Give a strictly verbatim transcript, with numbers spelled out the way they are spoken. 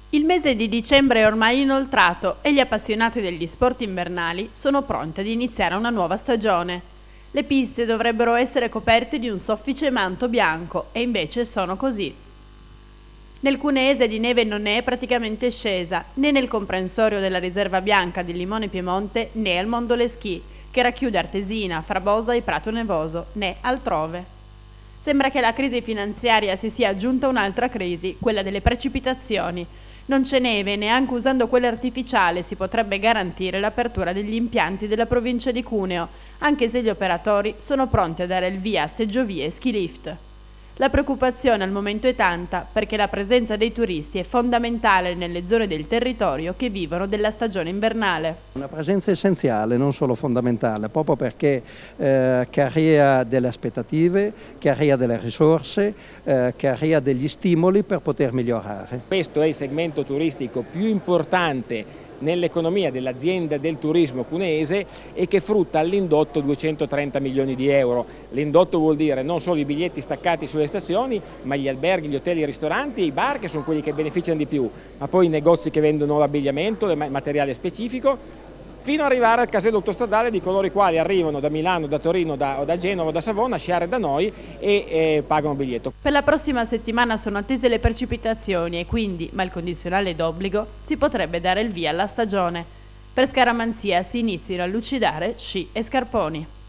Il mese di dicembre è ormai inoltrato e gli appassionati degli sport invernali sono pronti ad iniziare una nuova stagione. Le piste dovrebbero essere coperte di un soffice manto bianco e invece sono così. Nel Cuneese di neve non ne è praticamente scesa, né nel comprensorio della riserva bianca di Limone Piemonte né al Mondoleschi, che racchiude Artesina, Frabosa e Prato Nevoso, né altrove. Sembra che alla crisi finanziaria si sia aggiunta un'altra crisi, quella delle precipitazioni. Non c'è neve e neanche usando quella artificiale si potrebbe garantire l'apertura degli impianti della provincia di Cuneo, anche se gli operatori sono pronti a dare il via a seggiovie e ski lift. La preoccupazione al momento è tanta perché la presenza dei turisti è fondamentale nelle zone del territorio che vivono della stagione invernale. Una presenza essenziale, non solo fondamentale, proprio perché eh, crea delle aspettative, crea delle risorse, eh, crea degli stimoli per poter migliorare. Questo è il segmento turistico più importante nell'economia dell'azienda del turismo cuneese e che frutta all'indotto duecentotrenta milioni di euro. L'indotto vuol dire non solo i biglietti staccati sulle stazioni, ma gli alberghi, gli hotel, i ristoranti e i bar che sono quelli che beneficiano di più, ma poi i negozi che vendono l'abbigliamento, il materiale specifico, fino ad arrivare al casello autostradale di coloro i quali arrivano da Milano, da Torino da, o da Genova o da Savona a sciare da noi e eh, pagano biglietto. Per la prossima settimana sono attese le precipitazioni e quindi, ma il condizionale d'obbligo, si potrebbe dare il via alla stagione. Per scaramanzia si iniziano a lucidare sci e scarponi.